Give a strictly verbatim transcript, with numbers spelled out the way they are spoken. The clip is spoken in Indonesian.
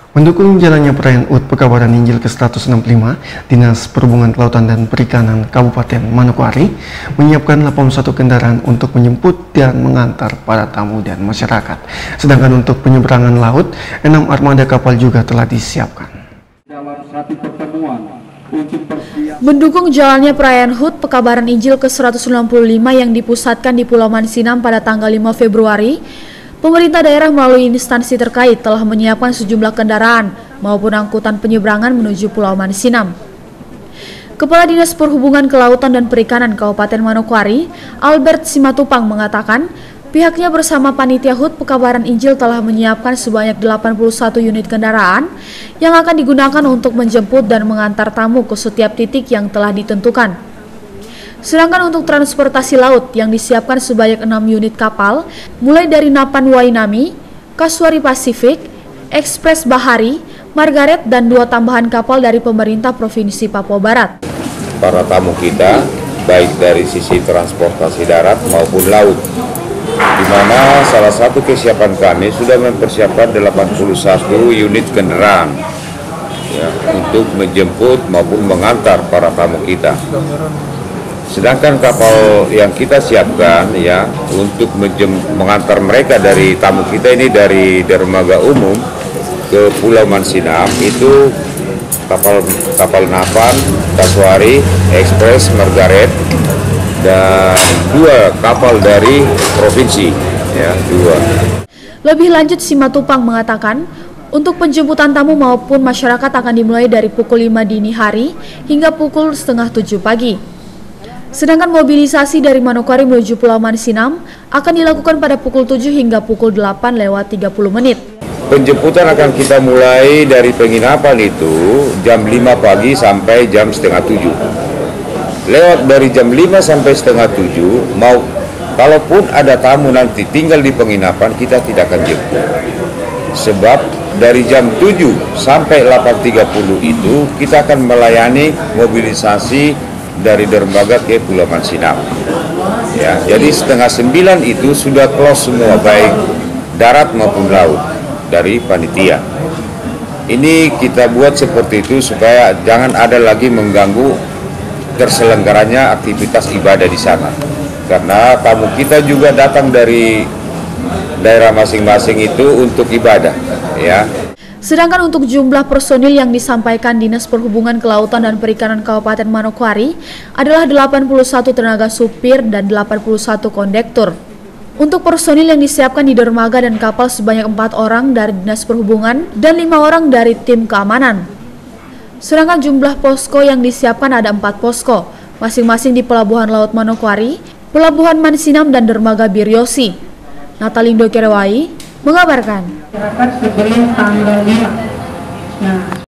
Mendukung jalannya perayaan U T Pekabaran Injil ke seratus enam puluh lima, Dinas Perhubungan Kelautan dan Perikanan Kabupaten Manokwari menyiapkan delapan puluh satu kendaraan untuk menjemput dan mengantar para tamu dan masyarakat. Sedangkan untuk penyeberangan laut, enam armada kapal juga telah disiapkan. Dalam satu pertemuan untuk persiapan mendukung jalannya perayaan H U T Pekabaran Injil ke seratus enam puluh lima yang dipusatkan di Pulau Mansinam pada tanggal lima Februari, pemerintah daerah melalui instansi terkait telah menyiapkan sejumlah kendaraan maupun angkutan penyeberangan menuju Pulau Mansinam. Kepala Dinas Perhubungan Kelautan dan Perikanan Kabupaten Manokwari, Albert Simatupang mengatakan, pihaknya bersama panitia H U T Pekabaran Injil telah menyiapkan sebanyak delapan puluh satu unit kendaraan yang akan digunakan untuk menjemput dan mengantar tamu ke setiap titik yang telah ditentukan. Sedangkan untuk transportasi laut yang disiapkan sebanyak enam unit kapal, mulai dari Napan Wainami, Kasuari Pasifik, Ekspres Bahari, Margaret, dan dua tambahan kapal dari pemerintah Provinsi Papua Barat. Para tamu kita, baik dari sisi transportasi darat maupun laut, di mana salah satu kesiapan kami sudah mempersiapkan delapan puluh satu unit kendaraan ya, untuk menjemput maupun mengantar para tamu kita. Sedangkan kapal yang kita siapkan ya untuk menjem, mengantar mereka dari tamu kita ini dari dermaga umum ke Pulau Mansinam itu kapal kapal Napan, Kasuari, Ekspres, Margaret, dan dua kapal dari provinsi ya dua. Lebih lanjut, Simatupang mengatakan untuk penjemputan tamu maupun masyarakat akan dimulai dari pukul lima dini hari hingga pukul setengah tujuh pagi. Sedangkan mobilisasi dari Manokwari menuju Pulau Mansinam akan dilakukan pada pukul tujuh hingga pukul delapan lewat tiga puluh menit. Penjemputan akan kita mulai dari penginapan itu jam lima pagi sampai jam setengah tujuh. Lewat dari jam lima sampai setengah tujuh, mau kalaupun ada tamu nanti tinggal di penginapan, kita tidak akan jemput. Sebab dari jam tujuh sampai delapan tiga puluh itu kita akan melayani mobilisasi dari dermaga ke Pulau Mansinam. Ya, jadi setengah sembilan itu sudah close semua, baik darat maupun laut dari panitia. Ini kita buat seperti itu supaya jangan ada lagi mengganggu terselenggaranya aktivitas ibadah di sana. Karena tamu kita juga datang dari daerah masing-masing itu untuk ibadah, ya. Sedangkan untuk jumlah personil yang disampaikan Dinas Perhubungan Kelautan dan Perikanan Kabupaten Manokwari adalah delapan puluh satu tenaga supir dan delapan puluh satu kondektur. Untuk personil yang disiapkan di dermaga dan kapal sebanyak empat orang dari Dinas Perhubungan dan lima orang dari tim keamanan. Sedangkan jumlah posko yang disiapkan ada empat posko, masing-masing di Pelabuhan Laut Manokwari, Pelabuhan Mansinam, dan dermaga Biryosi. Natalindo Kerewai mengabarkan. Masyarakat sebelum tanggal lima. Nah,